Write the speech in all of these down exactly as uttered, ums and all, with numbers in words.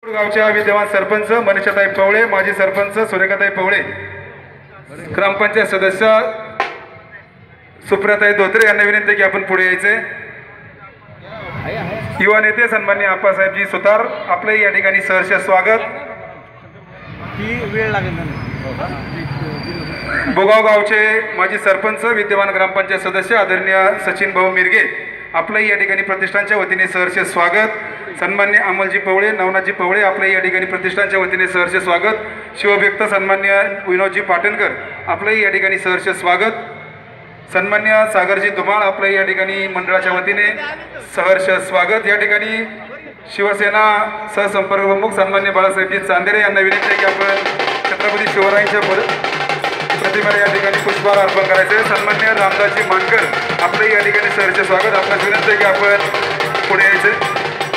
गावच्या विद्यमान सरपंच मनीषाताई पवळे, माजी सरपंच सुरेखाताई पवळे, ग्रामपंचायत सदस्य सुप्रियाताई धोत्रे यांना विनंती की आपण पुढे यायचे। युवा नेते सन्माननीय आप्पासाहेबजी सुतार आपले या ठिकाणी सहर्ष स्वागत। बोगाव गावचे माजी सरपंच विद्यमान ग्रामपंचायत सदस्य आदरणीय सचिन भाऊ मिरगे आपले या ठिकाणी प्रतिष्ठानच्या वतीने सहर्ष स्वागत। सन्मान्य अमलजी पवळे, नवनाथजी पवळे आपले या ठिकाणी प्रतिष्ठानच्या वतीने सहर्ष स्वागत। शिवभक्त सन्मान्य विनोदजी पाटणकर आपले या ठिकाणी सहर्ष स्वागत। सन्मान्य सागरजी धुमाळ आपले या ठिकाणी मंडळाच्या वतीने सहर्ष स्वागत। या ठिकाणी शिवसेना सहसंपर्क प्रमुख सन्मान्य बाळासाहेबजी चांदेरे यांना विनंती आहे की आपण छत्रपती शिवरायांच्या प्रतिमेला या ठिकाणी पुष्पहार अर्पण करायचे। सन्मान्य रामदासजी मानकर आपले या ठिकाणी सहर्ष स्वागत। आपल्याला विनंती आहे की आपण पुढे यायचे।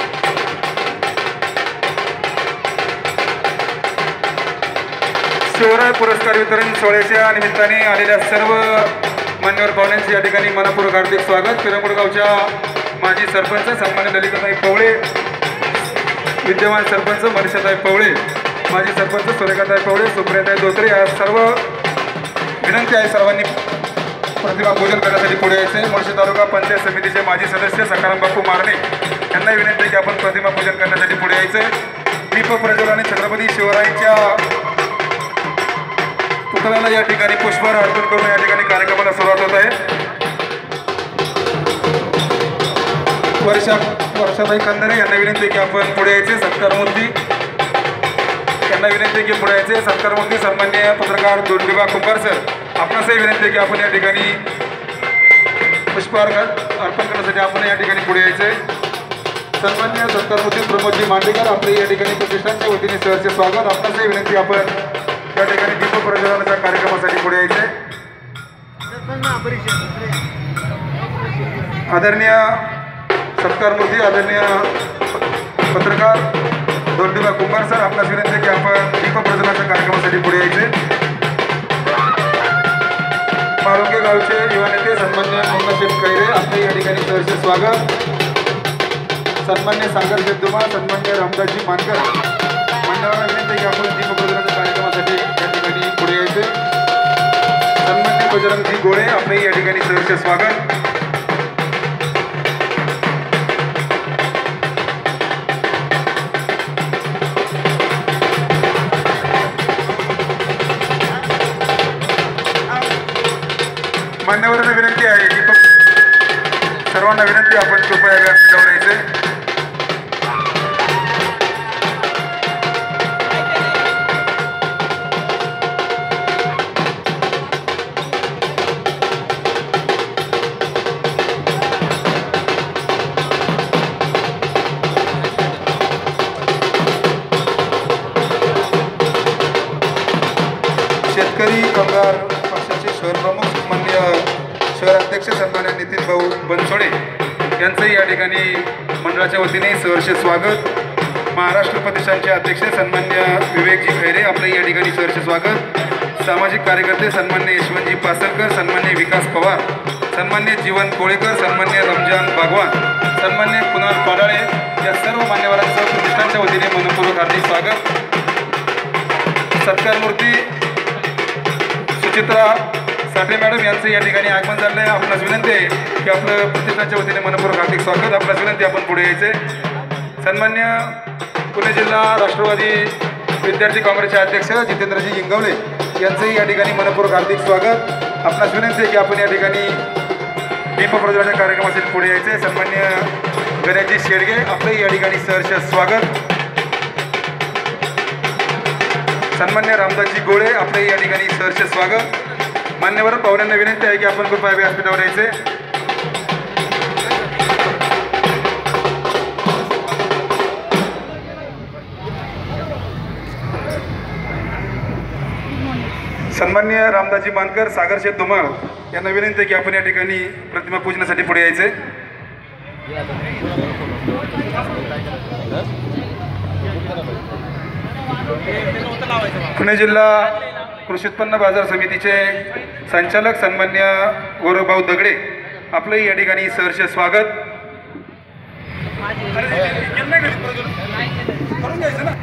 शिवराय पुरस्कार वितरण सोहळ्याच्या निमित्ताने आलेल्या सर्व मान्यवर पाहुण्यांचे या ठिकाणी मनपूर्वक हार्दिक स्वागत। पिरंगुळगावच्या माजी सरपंच सन्मान्य ललिताताई पवळे, विद्यमान सरपंच मनीषाताई पवळे, माजी सरपंच सुरेखाताई पवळे, सुप्रियाताई धोत्रे या सर्व विनंती आहे सर्वांनी प्रतिमा पूजन करण्यासाठी पुढे यायचे। मुळशी तालुका पंचायत समितीचे माजी सदस्य सकाराम बापू मारणे यांना विनंती आहे की आपण प्रतिमा पूजन करण्यासाठी पुढे यायचे। दीप प्रज्वलनाने छत्रपती शिवरायांच्या पुतळ्याला या ठिकाणी पुष्पहार अर्पण करून या ठिकाणी कार्यक्रमाला सुरुवात होत आहे। वर्षा वर्षाताई कंदरे यांना विनंती की आपण पुढे यायचे। सत्कारमूर्ती यांना विनंती की पुढे यायचे। सत्कारमूर्ती सन्मान्य पत्रकार दोंडीबा कुंभार सर आपणासही विनंती की आपण या ठिकाणी पुष्पहार अर्पण करण्यासाठी आपण या ठिकाणी पुढे यायचे। सन्मान्य सत्कारमूर्ती प्रमोदजी मांडेकर आपले या ठिकाणी प्रतिष्ठानच्या वतीने सहर्ष स्वागत। आपणासही विनंती आपण या ठिकाणी दीप प्रज्वलनाच्या कार्यक्रमासाठी पुढे यायचे। आदरणीय सत्कारमूर्ती आदरणीय पत्रकार दोंडीबा कुंभार सर आपल्यास विनंती की आपण दीप प्रज्वलनाच्या कार्यक्रमासाठी पुढे यायचे। माळुंगे गावचे युवा नेते सन्मान्य मंगलशेठ कैरे आपले या ठिकाणी सहर्ष स्वागत। सन्मान्य सागरशेठ धुमाळ, सन्मान्य रामदासजी मानकर मान्यवरांना विनंती की आपण दीप प्रज्वलनाच्या कार्यक्रमासाठी या ठिकाणी पुढे यायचे। सन्मान्य बजरंगजी गोळे आपले या ठिकाणी सहर्ष स्वागत। मान्यवरांना विनंती आहे की सर्वांना विनंती आपण कृपया व्यासपीठावर यायचे। शेतकरी कामगार पक्षाचे शहर प्रमुख माननीय शहराध्यक्ष सन्मान्य नितीन भाऊ बनसोडे यांचंही या ठिकाणी मंडळाच्या वतीने सहर्ष स्वागत। महाराष्ट्र प्रतिष्ठानचे अध्यक्ष सन्मान्य विवेकजी खैरे आपले या ठिकाणी सहर्ष स्वागत। सामाजिक कार्यकर्ते सन्मान्य यशवंतजी पासलकर, सन्मान्य विकास पवार, सन्मान्य जीवन कोळेकर, सन्मान्य रमजान बागवान, सन्मान्य कुणाल पाडाळे या सर्व मान्यवरांचं प्रतिष्ठानच्या वतीने मनपूर्वक हार्दिक स्वागत। सत्कारमूर्ती सुचित्रा साठे मॅडम यांचं या ठिकाणी आगमन झालं आहे। आपणास विनंती आहे की आपलं प्रतिष्ठानच्या वतीने मनपूर्वक हार्दिक स्वागत। आपणास विनंती आपण पुढे यायचे। सन्मान्य पुणे जिल्हा राष्ट्रवादी विद्यार्थी काँग्रेसचे अध्यक्ष जितेंद्रजी इंगवले यांचंही या ठिकाणी मनपूर्वक हार्दिक स्वागत। आपणास विनंती आहे की आपण या ठिकाणी दीप प्रज्वलनाच्या कार्यक्रमासाठी पुढे यायचे। सन्मान्य गणेशजी शेडगे आपले या ठिकाणी सहर्ष स्वागत। सन्मान्य रामदासजी गोळे आपले या ठिकाणी सहर्ष स्वागत। मान्यवर पाहुण्यांना विनंती आहे की आपण कृपया व्यासपीठावर यायचे। सन्मान्य रामदासजी मानकर, सागरशेठ धुमाळ यांना विनंती आहे की आपण या ठिकाणी प्रतिमा पूजनासाठी पुढे यायचे। पुणे जिल्हा कृषी उत्पन्न बाजार समितीचे संचालक सन्मान्य गौरवभाऊ दगडे आपले या ठिकाणी सहर्ष स्वागत। करून घ्यायचं ना.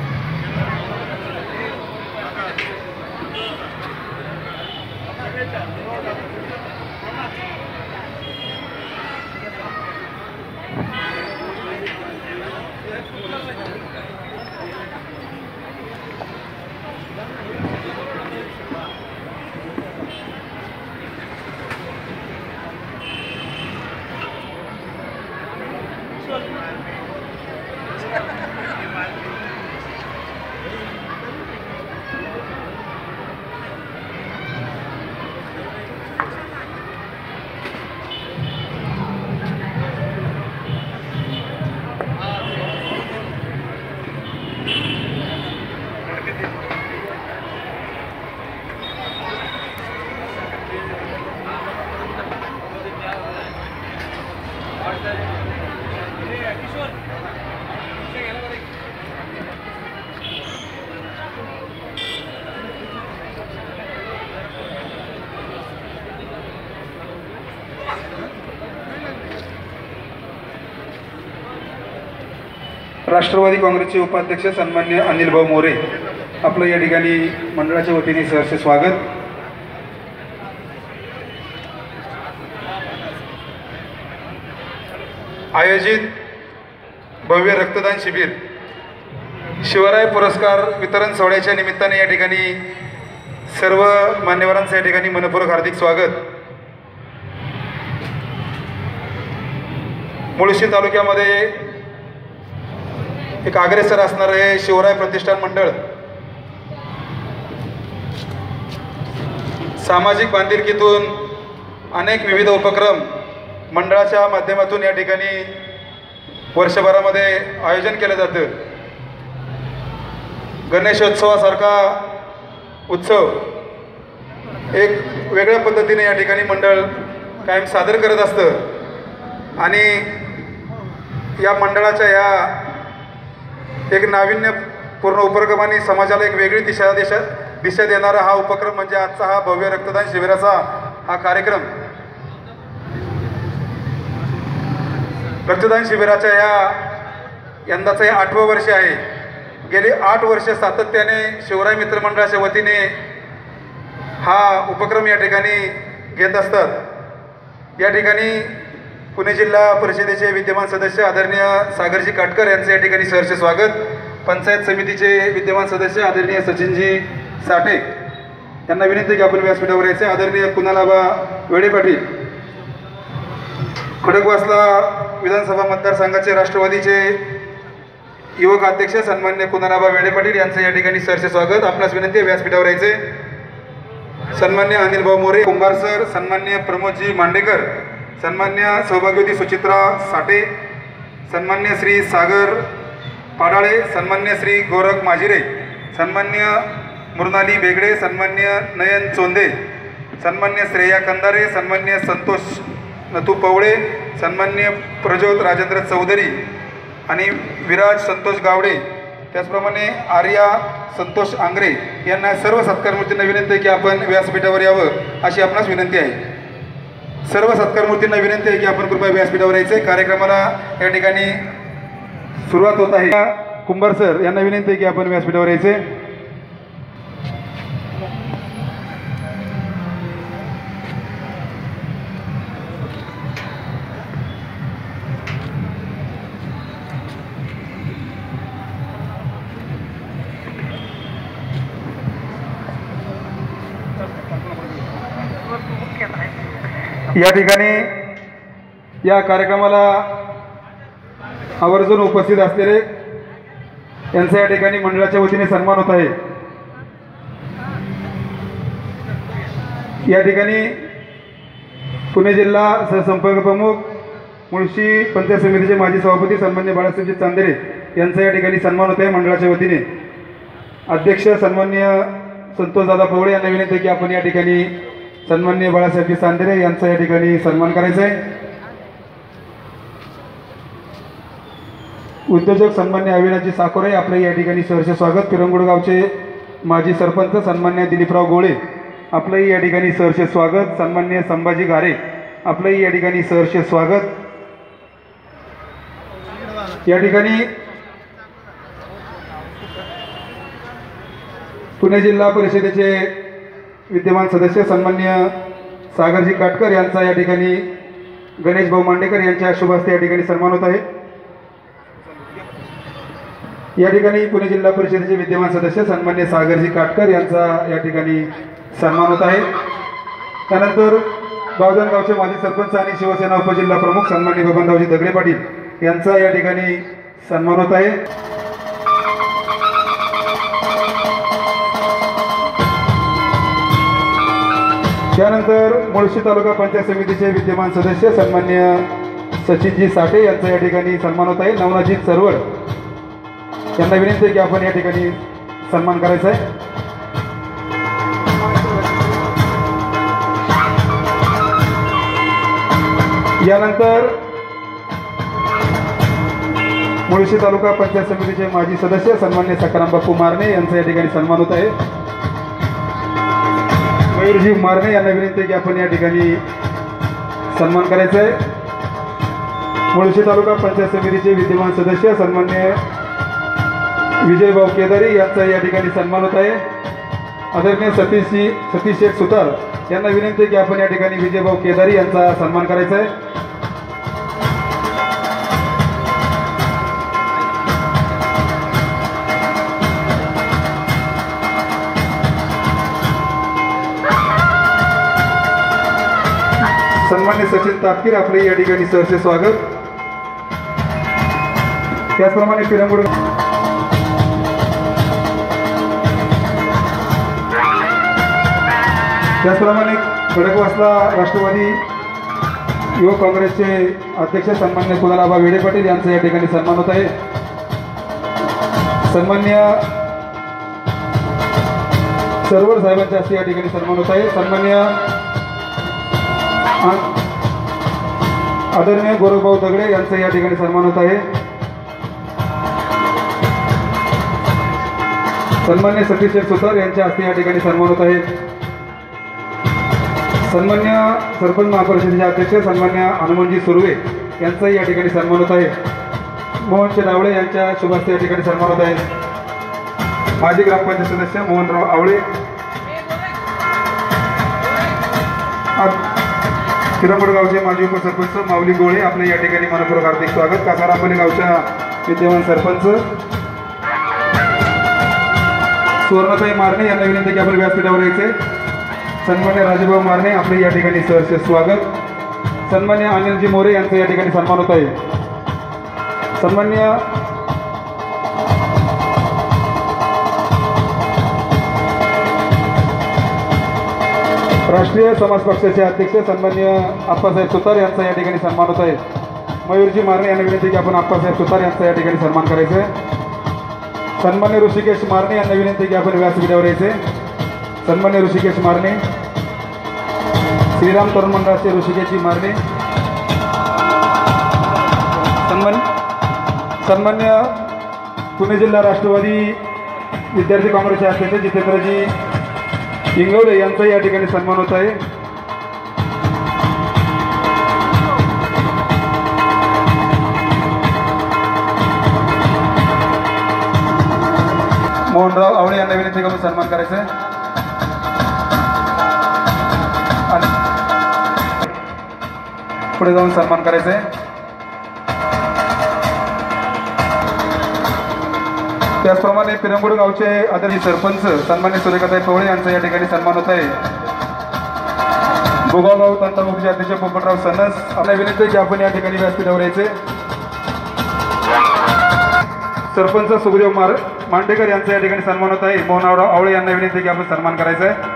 राष्ट्रवादी काँग्रेसचे उपाध्यक्ष सन्मान्य अनिल भाऊ मोरे आपलं या ठिकाणी मंडळाच्या वतीने सहर्ष स्वागत. आयोजित भव्य रक्तदान शिबिर शिवराय पुरस्कार वितरण सोहळ्याच्या निमित्ताने या ठिकाणी सर्व मान्यवरांचं या ठिकाणी मनपूर्वक हार्दिक स्वागत. मुळशी तालुक्यामध्ये एक अग्रेसर असणारे शिवराय प्रतिष्ठान मंडळ सामाजिक बांधिलकीतून अनेक विविध उपक्रम मंडळाच्या माध्यमातून या ठिकाणी वर्षभरामध्ये आयोजन केलं जातं. गणेशोत्सवासारखा उत्सव एक वेगळ्या पद्धतीने या ठिकाणी मंडळ कायम सादर करत असतं आणि या मंडळाच्या या एक नाविन्यपूर्ण उपक्रमाने समाजाला एक वेगळी दिशा दिशा दिशा देणारा हा उपक्रम म्हणजे आजचा हा भव्य रक्तदान शिबिराचा हा कार्यक्रम. रक्तदान शिबिराच्या या यंदाचं हे आठवं वर्ष आहे. गेली आठ वर्ष सातत्याने शिवराय मित्र मंडळाच्या वतीने हा उपक्रम या ठिकाणी घेत असतात. या ठिकाणी पुणे जिल्हा परिषदेचे विद्यमान सदस्य आदरणीय सागरजी काटकर यांचे या ठिकाणी सहर्ष स्वागत. पंचायत समितीचे विद्यमान सदस्य आदरणीय सचिनजी साठे यांना विनंती की आपण व्यासपीठावर यायचे. आदरणीय कुणालाबा वेडे पाटील खडकवासला विधानसभा मतदारसंघाचे राष्ट्रवादीचे युवक अध्यक्ष सन्मान्य कुणालाबा वेडे पाटील यांचं या ठिकाणी सहर्ष स्वागत. आपणास विनंती आहे व्यासपीठावर यायचे. सन्मान्य अनिल भाऊ मोरे कुंभार सर, सन्मान्य प्रमोदजी मांडेकर, सन्मान्य सौभाग्यवती सुचित्रा साठे, सन्मान्य श्री सागर पाडाळे, सन्मान्य श्री गोरख माजिरे, सन्मान्य मृणाली बेगडे, सन्मान्य नयन चोंदे, सन्मान्य श्रेया कंदारे, सन्मान्य संतोष नतू पवळे, सन्मान्य प्रज्योत राजेंद्र चौधरी आणि विराज संतोष गावडे, त्याचप्रमाणे आर्या संतोष आंग्रे यांना सर्व सत्कारमूर्तींना विनंती आहे की आपण व्यासपीठावर यावं अशी आपणास विनंती आहे. सर्व सत्कारमूर्तींना विनंती आहे की आपण कृपया व्यासपीठावर यायचे. कार्यक्रमाला या ठिकाणी सुरुवात होत आहे. कुंभार सर यांना विनंती आहे की आपण व्यासपीठावर यायचे. या ठिकाणी या कार्यक्रमाला आवर्जून उपस्थित असलेले यांचा या ठिकाणी मंडळाच्या वतीने सन्मान होत आहे. या ठिकाणी पुणे जिल्हा सहसंपर्क प्रमुख मुळशी पंचायत समितीचे माजी सभापती सन्मान्य बाळासाहेबजी चांदेरे यांचा या ठिकाणी सन्मान होत आहे मंडळाच्या वतीने. अध्यक्ष सन्मान्य संतोषदादा पवळे यांना विनंती आहे की आपण या ठिकाणी सन्मान्य बाळासाहेबजी चांदेरे यांचा या ठिकाणी सन्मान करायचा आहे. उद्योजक सन्मान्य अविनाशजी साकोरे आपलं या ठिकाणी सहर्ष स्वागत. पिरंगुड गावचे माजी सरपंच सन्मान्य दिलीपराव गोळे आपलंही या ठिकाणी सहर्ष स्वागत. सन्मान्य संभाजी घारे आपलंही या ठिकाणी सहर्ष स्वागत. या ठिकाणी पुणे जिल्हा परिषदेचे विद्यमान सदस्य सन्मान्य सागरजी काटकर यांचा या ठिकाणी गणेश भाऊ मांडेकर यांच्या शुभ हस्ते या ठिकाणी सन्मान होत आहे। या ठिकाणी पुणे जिल्हा परिषदेचे विद्यमान सदस्य सन्मान्य सागरजी काटकर यांचा या ठिकाणी सन्मान होत आहे। त्यानंतर गावधनगावचे माजी सरपंच आणि शिवसेना उपजिल्हा प्रमुख सन्मान्य बबनरावजी दगडे पाटील यांचा या ठिकाणी सन्मान होत आहे। त्यानंतर मुळशी तालुका पंचायत समितीचे विद्यमान सदस्य सन्मान्य सचिनजी साठे यांचा या ठिकाणी सन्मान होत आहे। नवनाजी चरवड यांना विनंती आहे की आपण या ठिकाणी सन्मान करायचा आहे। यानंतर मुळशी तालुका पंचायत समितीचे माजी सदस्य सन्मान्य सकाराम बापू मारणे यांचा या ठिकाणी सन्मान होत आहे। मयूरजी मारणे यांना विनंती आहे की आपण या ठिकाणी सन्मान करायचा आहे। मुळशी तालुका पंचायत समितीचे विद्यमान सदस्य सन्मान्य विजयभाऊ केदारी यांचा या ठिकाणी सन्मान होत आहे। आदरणीय सतीशजी सतीश शेठ सुतार यांना विनंती आहे की आपण या ठिकाणी विजयभाऊ केदारी यांचा सन्मान करायचा आहे। सन्मान्य सचिन तापकीर आपले या ठिकाणी सहर्ष स्वागत। त्याचप्रमाणे पिरंगुड त्याचप्रमाणे खडकवासला राष्ट्रवादी युवक काँग्रेसचे अध्यक्ष सन्मान्य कुणालाबा वेडे पाटील यांचा या ठिकाणी सन्मान होत आहे। सन्मान्य सरवर साहेबांच्या हस्ते या ठिकाणी सन्मान होत आहे। सन्मान्य आदरणीय गौरवभाऊ दगडे यांचा या ठिकाणी सन्मान होत आहे। सन्मान्य सतीश शेठ सुतार यांच्या हस्ते या ठिकाणी सन्मान होत आहे। सन्मान्य सरपंच महापरिषदेचे अध्यक्ष सन्मान्य हनुमानजी सुर्वे यांचाही या ठिकाणी सन्मान होत आहे। मोहनशेठ आवळे यांच्या शुभ हस्ते या ठिकाणी सन्मान होत आहे। माजी ग्रामपंचायत सदस्य मोहनराव आवळे, किरंबड गावचे माजी उपसरपंच माऊली गोळे आपले या ठिकाणी मनपूर्वक हार्दिक स्वागत। कासारांबली गावच्या विद्यमान सरपंच सुवर्णताई मारणे यांना विनंती की आपण व्यासपीठावर यायचे। सन्मान्य राजेभाऊ मारणे आपले या ठिकाणी सहर्ष स्वागत। सन्मान्य अनिलजी मोरे यांचा या ठिकाणी सन्मान होत आहे। सन्मान्य राष्ट्रीय समाज पक्षाचे अध्यक्ष सन्मान्य आप्पासाहेब सुतार यांचा या ठिकाणी सन्मान होत आहे। मयूरजी मारणे यांना विनंती की आपण आप्पासाहेब सुतार यांचा या ठिकाणी सन्मान करायचा आहे। सन्मान्य ऋषिकेश मारणे यांना विनंती की आपण व्यासपीठावर यायचे। सन्मान्य ऋषिकेश मारणे, श्रीराम तरुण मंडळाचे ऋषिकेशजी मारणे, सन्मान सन्मान्य पुणे जिल्हा राष्ट्रवादी विद्यार्थी काँग्रेसचे अध्यक्ष जितेंद्रजी इंगवले यांचा या ठिकाणी सन्मान होत आहे। मोहनराव आवळे यांना विनंती करून सन्मान करायचा आहे। पुढे जाऊन सन्मान करायचा आहे। त्याचप्रमाणे पिरंगुड गावचे आदरणीय सरपंच सन्मान्य सुरेखाताई पवळे यांचा या ठिकाणी सन्मान होत आहे। गोगावगाव तांतामुखचे अध्यक्ष पोपटराव सनस आपल्या विनंती की आपण या ठिकाणी व्यासपीठावर यायचे। सरपंच सुखदेव मार मांडेकर यांचा या ठिकाणी सन्मान होत आहे। मोहनराव आवळे यांना विनंती की आपण सन्मान करायचा आहे।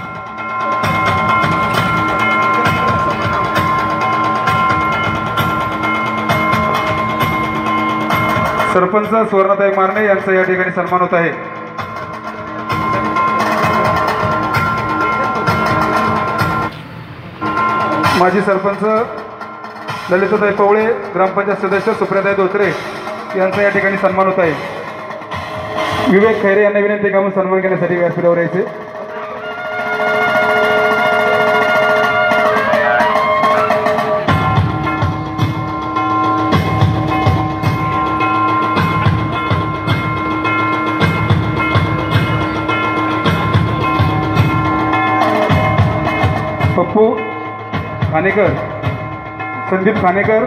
सरपंच सुवर्णताई मारणे यांचा या ठिकाणी सन्मान होत आहे। माजी सरपंच ललिताताई पवळे, ग्रामपंचायत सदस्य सुप्रियाताई धोत्रे यांचा या ठिकाणी सन्मान होत आहे। विवेक खैरे यांना विनंती का आपण सन्मान करण्यासाठी व्यासपीठावर यायचे। बापू खानेकर, संदीप खानेकर,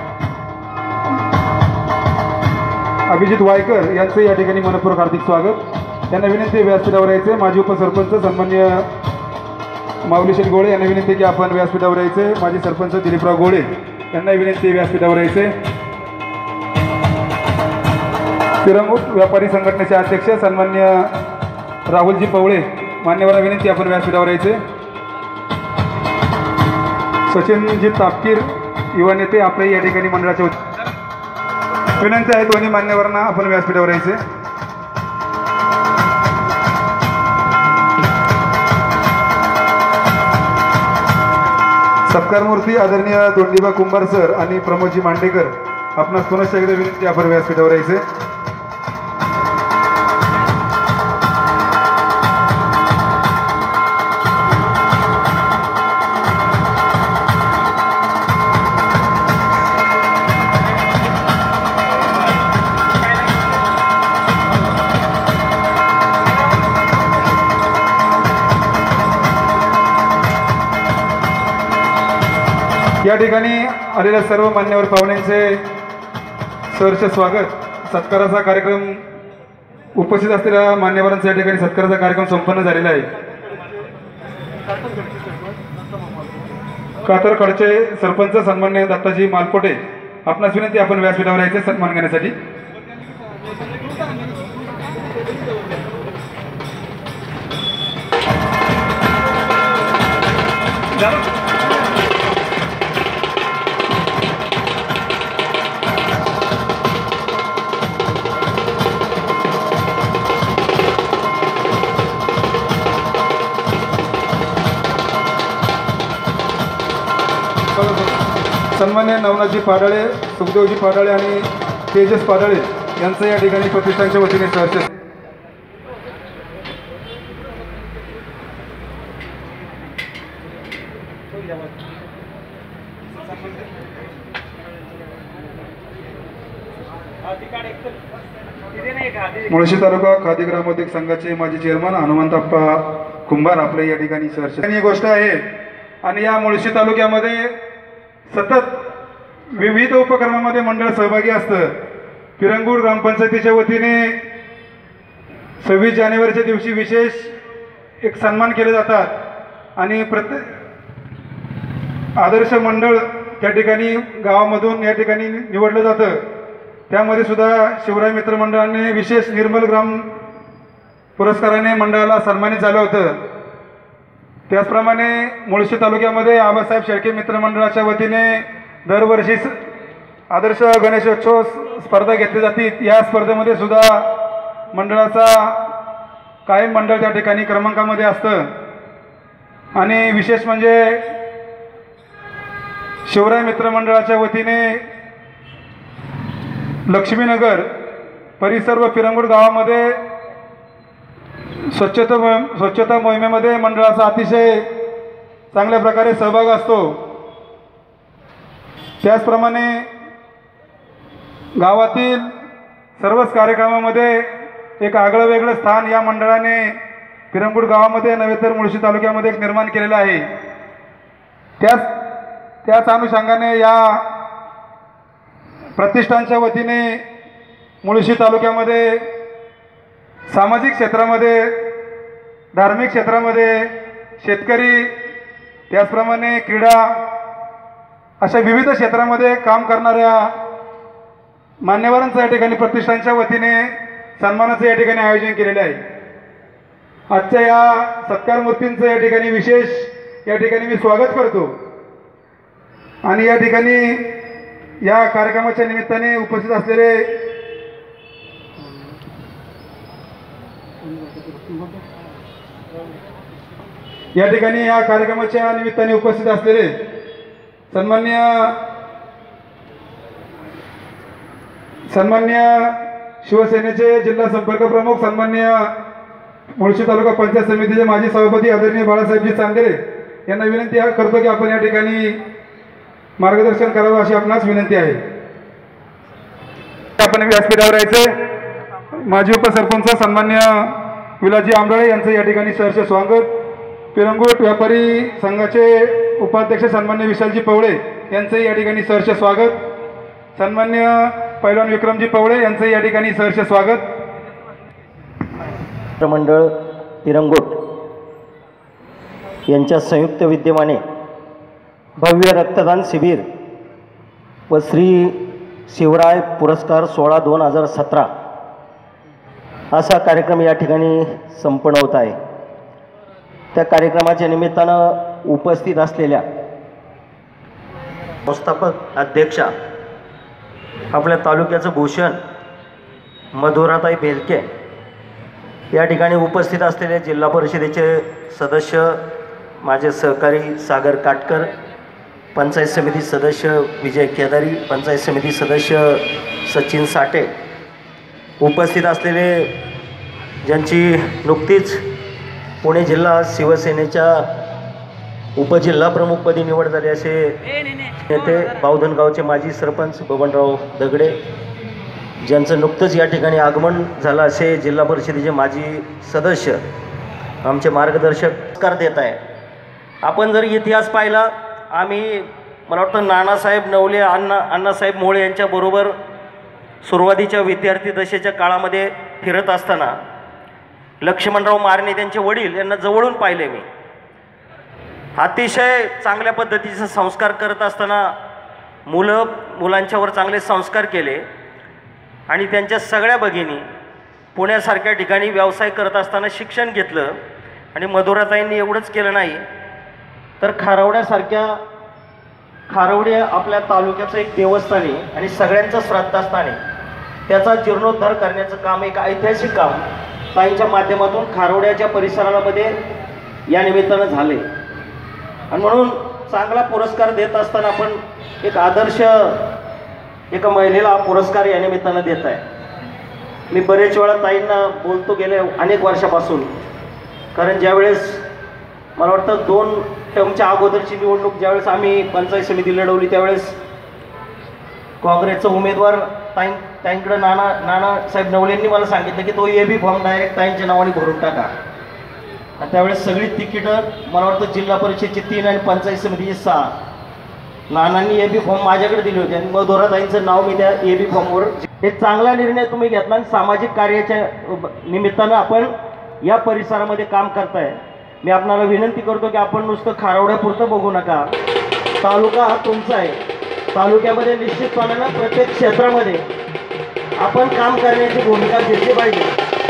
अभिजित वायकर यांचं या ठिकाणी मनपूर्वक हार्दिक स्वागत। यांना विनंती व्यासपीठावर यायचे। माजी उपसरपंच सन्मान्य माऊली शेठ गोळे यांना विनंती की आपण व्यासपीठावर यायचे। माजी सरपंच दिलीपराव गोळे यांना विनंती व्यासपीठावर यायचे। पिरंगुट व्यापारी संघटनेचे अध्यक्ष सन्मान्य राहुलजी पवळे मान्यवरांना विनंती आपण व्यासपीठावर यायचे। सचिनजी तापकीर युवा नेते आपले या ठिकाणी मंडळाचे विनंती आहे दोन्ही मान्यवरांना आपण व्यासपीठावर यायचे। सत्कार मूर्ती आदरणीय दोंडीबा कुंभार सर आणि प्रमोदजी मांडेकर आपणास पुनश्च एकदा विनंती आपण व्यासपीठावर यायचे। या ठिकाणी आलेल्या सर्व मान्यवर पाहुण्यांचे सहर्ष स्वागत। सत्काराचा कार्यक्रम उपस्थित असलेल्या मान्यवरांचा या ठिकाणी सत्काराचा कार्यक्रम संपन्न झालेला आहे। कातरकडचे सरपंच सन्मान्य दत्ताजी मालपोटे आपणास विनंती आपण व्यासपीठावर यायचे सन्मान घेण्यासाठी। सन्मान्य नवनाथजी पाडाळे, सुखदेवजी पाडाळे आणि तेजस पाडाळे यांचं या ठिकाणी प्रतिष्ठानच्या वतीने सहर्ष। मुळशी तालुका खादी ग्रामोद्योग संघाचे माजी चेअरमन हनुमंतप्पा कुंभार आपले या ठिकाणी सहर्ष। ही गोष्ट आहे आणि या मुळशी तालुक्यामध्ये सतत विविध उपक्रमामध्ये मंडळ सहभागी असतं। पिरंगुट ग्रामपंचायतीच्या वतीने सव्वीस जानेवारीच्या दिवशी विशेष एक सन्मान केले जातात आणि प्रत्येक आदर्श मंडळ त्या ठिकाणी गावामधून या ठिकाणी निवडलं जातं। त्यामध्ये सुद्धा शिवराय मित्र मंडळाने विशेष निर्मल ग्राम पुरस्काराने मंडळाला सन्मानित झालं होतं। त्याचप्रमाणे मुळशी तालुक्यामध्ये आबासाहेब शेळके मित्र मंडळाच्या वतीने दरवर्षी आदर्श गणेशोत्सव स्पर्धा घेतली जाते। या स्पर्धेमध्ये सुद्धा मंडळाचा कायम मंडळ त्या ठिकाणी क्रमांकामध्ये असतं आणि विशेष म्हणजे शिवराय मित्र मंडळाच्या वतीने लक्ष्मीनगर परिसर व पिरंगुट गावामध्ये स्वच्छता मोहीम स्वच्छता मोहिमेमध्ये मंडळाचा अतिशय चांगल्या प्रकारे सहभाग असतो। त्याचप्रमाणे गावातील सर्वच कार्यक्रमामध्ये एक आगळं वेगळं स्थान या मंडळाने पिरंगुट गावामध्ये नव्हे तर मुळशी तालुक्यामध्ये एक निर्माण केलेलं आहे। त्याच त्याच अनुषंगाने या प्रतिष्ठानच्या वतीने मुळशी तालुक्यामध्ये सामाजिक क्षेत्रामध्ये, धार्मिक क्षेत्रामध्ये, शेतकरी, त्याचप्रमाणे क्रीडा अशा विविध क्षेत्रामध्ये काम करणाऱ्या मान्यवरांचं या ठिकाणी प्रतिष्ठानच्या वतीने सन्मानाचं या ठिकाणी आयोजन केलेलं आहे। आजच्या या सत्कार मूर्तींचं या ठिकाणी विशेष या ठिकाणी मी स्वागत करतो आणि या ठिकाणी या कार्यक्रमाच्या निमित्ताने उपस्थित असलेले या ठिकाणी या कार्यक्रमाच्या निमित्ताने उपस्थित असलेले सन्मान्य सन्मान्य शिवसेनेचे जिल्हा संपर्क प्रमुख सन्मान्य मुळशी तालुका पंचायत समितीचे माजी सभापती आदरणीय बाळासाहेबजी चांदेरे यांना विनंती करतो की आपण या ठिकाणी मार्गदर्शन करावं अशी आपणास विनंती आहे। आपण व्यासपीठावर यायचे। माजी उपसरपंच सन्मान्य विलासजी आंबळे यांचं या ठिकाणी सहर्ष स्वागत। पिरंगुट व्यापारी संघाचे उपाध्यक्ष सन्मान्य विशालजी पवळे यांचंही या ठिकाणी सहर्ष स्वागत. सन्मान्य पैलवान विक्रमजी पवळे यांचंही या ठिकाणी सहर्ष स्वागत. मंडळ तिरंगोट यांच्या संयुक्त विद्यमाने भव्य रक्तदान शिबिर व श्री शिवराय पुरस्कार सोळा दोन हजार सतरा असा कार्यक्रम या ठिकाणी संपन्न होत आहे. त्या कार्यक्रमाच्या निमित्तानं उपस्थित असलेल्या संस्थापक अध्यक्षा आपल्या तालुक्याचं भूषण मधुराताई बेलके, या ठिकाणी उपस्थित असलेले जिल्हा परिषदेचे सदस्य माझे सहकारी सागर काटकर, पंचायत समिती सदस्य विजय केदारी, पंचायत समिती सदस्य सचिन साठे, उपस्थित असलेले ज्यांची नुकतीच पुणे जिल्हा शिवसेनेच्या उपजिल्हा प्रमुखपदी निवड झाली असे नेते बावधनगावचे माजी सरपंच बबनराव दगडे, ज्यांचं नुकतंच या ठिकाणी आगमन झालं असे जिल्हा परिषदेचे माजी सदस्य आमचे मार्गदर्शक पुरस्कार देत आहे. आपण जर इतिहास पाहिला, आम्ही मला वाटतं नानासाहेब नवले, अण्णा अण्णासाहेब मोळे यांच्याबरोबर सुरुवातीच्या विद्यार्थी दशेच्या काळामध्ये फिरत असताना लक्ष्मणराव मारणे त्यांचे वडील यांना जवळून पाहिले. मी अतिशय चांगल्या पद्धतीचे संस्कार करत असताना मुलं मुलांच्यावर चांगले संस्कार केले आणि त्यांच्या सगळ्या भगिनी पुण्यासारख्या ठिकाणी व्यवसाय करत असताना शिक्षण घेतलं. आणि मधुराताईंनी एवढंच केलं नाही तर खारवड्यासारख्या खारवडे आपल्या तालुक्याचं एक देवस्थान आहे आणि सगळ्यांचं श्रद्धास्थान आहे. त्याचा जीर्णोद्धार करण्याचं काम, एक ऐतिहासिक काम ताईंच्या माध्यमातून खारवड्याच्या परिसरामध्ये या निमित्तानं झाले. आणि म्हणून चांगला पुरस्कार देत असताना आपण एक आदर्श एका महिलेला पुरस्कार या निमित्तानं देत आहे. मी बरेच वेळा ताईंना बोलतो गेले अनेक वर्षापासून, कारण ज्यावेळेस मला वाटतं दोन टर्मच्या अगोदरची निवडणूक ज्यावेळेस आम्ही पंचायत समिती लढवली त्यावेळेस काँग्रेसचा उमेदवार ताईं ताईंकडं नाना नानासाहेब नवलेंनी मला सांगितलं की तो ए बी फॉर्म डायरेक्ट ताईंच्या नावाने भरून टाका. आणि त्यावेळेस सगळी तिकीटं मला वाटतं जिल्हा परिषदेची तीन आणि पंचायत समितीची सहा, नानांनी ए बी फॉर्म माझ्याकडे दिले होते आणि मधुराताईंचं नाव मी त्या ए बी फॉर्मवर. एक चांगला निर्णय तुम्ही घेतला आणि सामाजिक कार्याच्या निमित्तानं आपण या परिसरामध्ये काम करताय. मी आपणाला विनंती करतो की आपण नुसतं खारवड्यापुरतं बघू नका. तालुका हा तुमचा आहे. तालुक्यामध्ये निश्चितपणानं प्रत्येक क्षेत्रामध्ये आपण काम करण्याची भूमिका घेतली पाहिजे.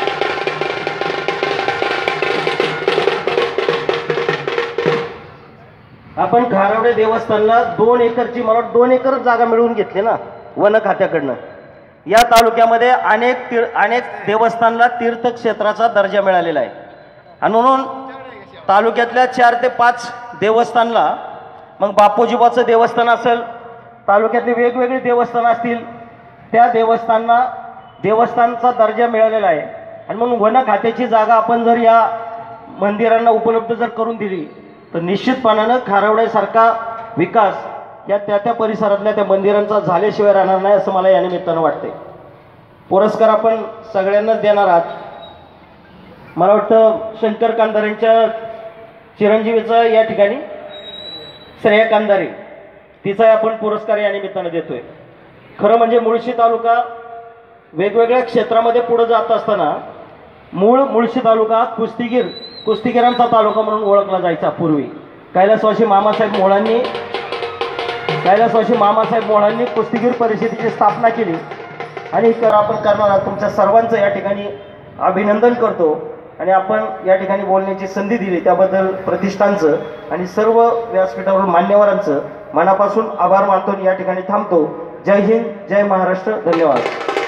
आपण खारवडे देवस्थानला दोन एकरची मला दोन एकर जागा मिळवून घेतली ना वन खात्याकडनं. या तालुक्यामध्ये अनेक तीर अनेक देवस्थानला तीर्थक्षेत्राचा दर्जा मिळालेला आहे. आणि म्हणून तालुक्यातल्या चार ते पाच देवस्थानला, मग बापूजीबाचं देवस्थान असेल, तालुक्यातले वेगवेगळे देवस्थान असतील, त्या देवस्थानांना देवस्थानचा दर्जा मिळालेला आहे. आणि म्हणून वन खात्याची जागा आपण जर या मंदिरांना उपलब्ध जर करून दिली तर निश्चितपणानं खारवड्यासारखा विकास या त्या त्या परिसरातल्या त्या मंदिरांचा झाल्याशिवाय राहणार नाही असं मला या निमित्तानं वाटते. पुरस्कार आपण सगळ्यांनाच देणार आहात. मला वाटतं शंकर कांदारेंच्या चिरंजीवीचा या ठिकाणी श्रेया कांदारे तिचा आपण पुरस्कार या निमित्तानं देतोय. खरं म्हणजे मुळशी तालुका वेगवेगळ्या क्षेत्रामध्ये पुढे जात असताना मूळ मुळशी तालुका कुस्तीगीर कुस्तीगिरांचा तालुका म्हणून ओळखला जायचा. पूर्वी कैलासवासी मामासाहेब मोळांनी कैलासवासी मामासाहेब मोळांनी कुस्तीगीर परिषदेची स्थापना केली आणि तर आपण करणार आहात. तुमच्या सर्वांचं या ठिकाणी अभिनंदन करतो आणि आपण या ठिकाणी बोलण्याची संधी दिली त्याबद्दल प्रतिष्ठानचं आणि सर्व व्यासपीठावर मान्यवरांचं मनापासून आभार मानतो. या ठिकाणी थांबतो. जय हिंद, जय महाराष्ट्र, धन्यवाद.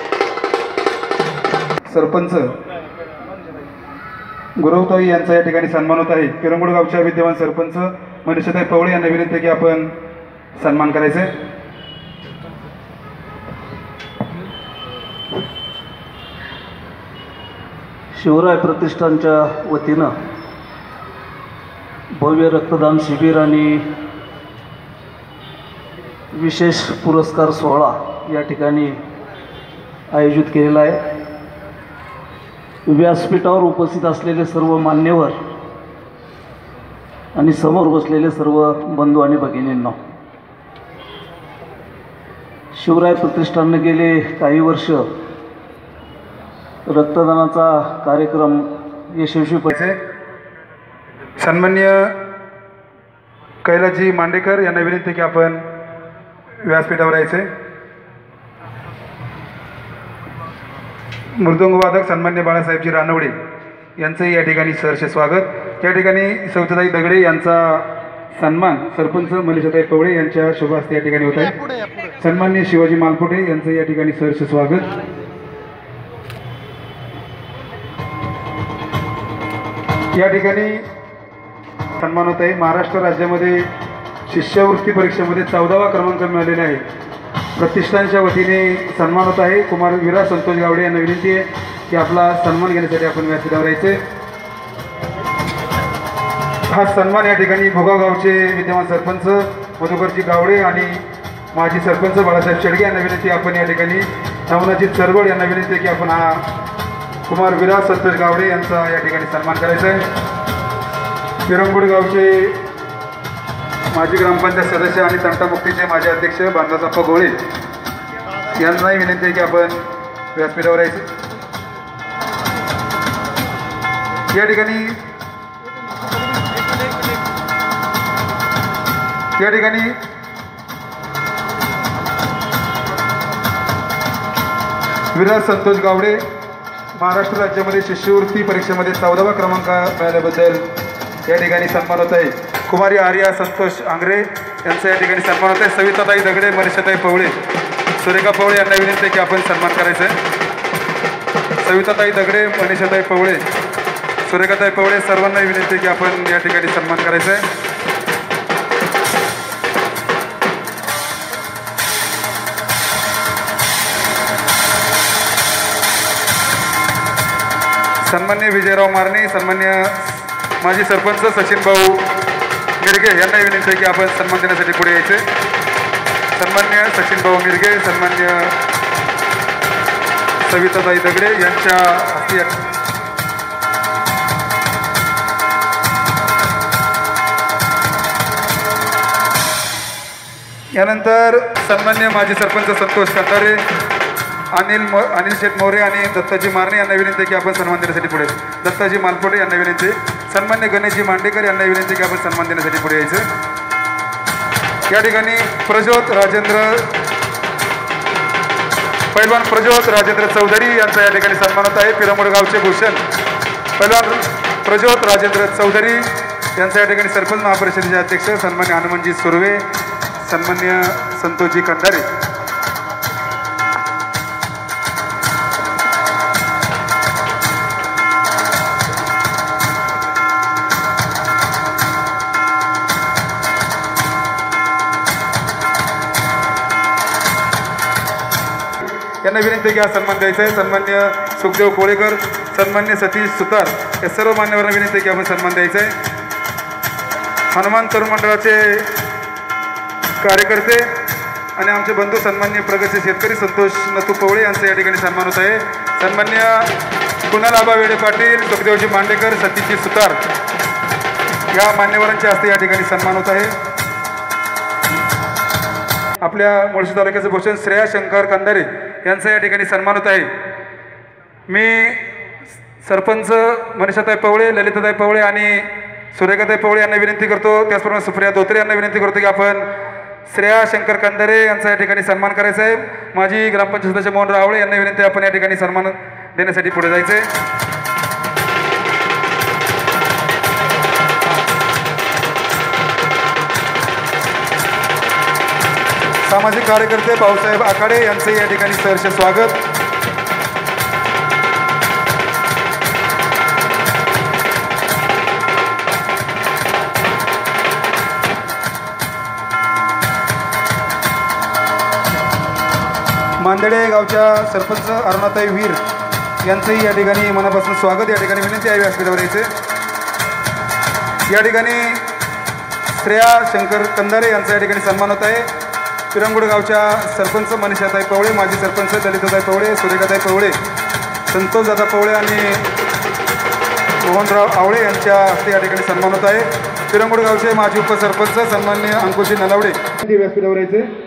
सरपंच गुरवताई यांचा या ठिकाणी सन्मान होत आहे. किरंगुड गावच्या विद्यमान सरपंच मनीषाताई पवळे यांना विनंती की आपण सन्मान करायचे. शिवराय प्रतिष्ठानच्या वतीनं भव्य रक्तदान शिबिर आणि विशेष पुरस्कार सोहळा या ठिकाणी आयोजित केलेला आहे. व्यासपीठावर उपस्थित असलेले सर्व मान्यवर, आणि समोर बसलेले सर्व बंधू आणि भगिनींना, शिवराय प्रतिष्ठानने गेले काही वर्ष रक्तदानाचा कार्यक्रम यशस्वी पैसे सन्मान्य कैलासजी मांडेकर यांना विनंती की आपण व्यासपीठावर यायचे. मृदुंगवादक सन्मान्य बाळासाहेबजी रानवडे यांचंही या ठिकाणी सहर्ष स्वागत. या ठिकाणी सविताताई दगडे यांचा सन्मान सरपंच मनीषाताई पवळे यांच्या शुभ हस्ते या ठिकाणी होत आहे. सन्मान्य शिवाजी मालपुटे यांचं या ठिकाणी सहर्ष स्वागत. या ठिकाणी सन्मान होत आहे. महाराष्ट्र राज्यामध्ये शिष्यवृत्ती परीक्षेमध्ये चौदावा क्रमांक मिळालेला आहे. प्रतिष्ठानच्या वतीने सन्मान होत आहे. कुमार विरा संतोष गावडे यांना विनंती आहे की आपला सन्मान घेण्यासाठी आपण व्यासपीठावर यायचे. हा सन्मान या ठिकाणी भोगाव गावचे विद्यमान सरपंच मधुकरजी गावडे आणि माजी सरपंच बाळासाहेब शेडगे यांना विनंती आपण या ठिकाणी नवनाजी चरवड यांना विनंती की आपण हा कुमार विरा संतोष गावडे यांचा या ठिकाणी सन्मान करायचा आहे. पिरंगुड गावचे माजी ग्रामपंचायत सदस्य आणि तंटामुक्तीचे माजी अध्यक्ष बांधासाप्पा गोळे यांनाही विनंती आहे की आपण व्यासपीठावर यायचं. या ठिकाणी या ठिकाणी विराज संतोष गावडे महाराष्ट्र राज्यामध्ये शिष्यवृत्ती परीक्षेमध्ये चौदावा क्रमांक मिळाल्याबद्दल या ठिकाणी सन्मान होत आहे. कुमारी आर्या संतोष आंग्रे यांचा या ठिकाणी सन्मान होत आहे. सविताताई दगडे मनीषाताई पवळे सुरेखा पवळे यांना विनंती की आपण सन्मान करायचं आहे. सविताताई दगडे मनीषाताई पवळे सुरेखाताई पवळे सर्वांना विनंती की आपण या ठिकाणी सन्मान करायचं आहे. सन्मान्य विजयराव मारणे सन्मान्य माजी सरपंच सचिन भाऊ मिरगे यांना विनंती आहे की आपण सन्मान देण्यासाठी पुढे यायचे. सन्मान्य सचिन भाऊ मिरगे सन्मान्य सविताताई दगडे यांच्या हस्ते यानंतर सन्मान्य माजी सरपंच संतोष कंटारे अनिल म अनिल शेठ मोरे आणि दत्ताजी मारणे यांना विनंती की आपण सन्मान देण्यासाठी पुढे. दत्ताजी मालपोटे यांना विनंती. सन्मान्य गणेशजी मांडेकर यांना विनंती की आपण सन्मान देण्यासाठी पुढे यायचं. या ठिकाणी प्रज्योत राजेंद्र पैलवान प्रज्योत राजेंद्र चौधरी यांचा या ठिकाणी सन्मान होत आहे. पिरंगुड गावचे भूषण पैलवान प्रज्योत राजेंद्र चौधरी यांचा या ठिकाणी सरपंच महापरिषदेचे अध्यक्ष सन्मान्य हनुमानजी सुर्वे सन्मान्य संतोषजी कंधारे. यांना विनंती की हा सन्मान द्यायचा आहे. सन्मान्य सुखदेव कोळेकर सन्मान्य सतीश सुतार या सर्व मान्यवरांना विनंती की आपण सन्मान द्यायचा आहे. हनुमान तरुण मंडळाचे कार्यकर्ते आणि आमचे बंधू सन्मान्य प्रगतशील शेतकरी संतोष नथू पवळे यांचा या ठिकाणी सन्मान होत आहे. सन्मान्य कुणाल आबा वेडे पाटील सुखदेवजी मांडेकर सतीशजी सुतार या मान्यवरांच्या हस्ते या ठिकाणी सन्मान होत आहे. आपल्या मुळशी तालुक्याचे भूषण श्रेया शंकर कंधारे यांचा या ठिकाणी सन्मान होत आहे. मी सरपंच मनीषाताई पवळे ललिताताई पवळे आणि सुरेखाताई पवळे यांना विनंती करतो. त्याचप्रमाणे सुप्रिया धोत्रे यांना विनंती करतो की आपण श्रेया शंकर कंधारे यांचा या ठिकाणी सन्मान करायचा आहे. माजी ग्रामपंचायत सदस्य मोहन रावळे यांना विनंती आपण या ठिकाणी सन्मान देण्यासाठी पुढे जायचं आहे. सामाजिक कार्यकर्ते भाऊसाहेब आखाडे यांचे या ठिकाणी सहर्ष स्वागत. मांदडे गावच्या सरपंच अरुणाताई वीर यांचंही या ठिकाणी मनापासून स्वागत. या ठिकाणी विनंती आहे व्यासपीठावर यायचे. या ठिकाणी श्रेया शंकर कंधारे यांचा या ठिकाणी सन्मान होत आहे. पिरंगुड गावच्या सरपंच मनीषाताई पवळे माजी सरपंच ललिताताई पवळे सुरेखाताई पवळे संतोषदादा पवळे आणि मोहनराव आवळे यांच्या हस्ते या ठिकाणी सन्मान होत आहे. पिरंगुड गावचे माजी उपसरपंच सन्माननीय अंकुशजी नलावडे व्यासपीठावर यायचे.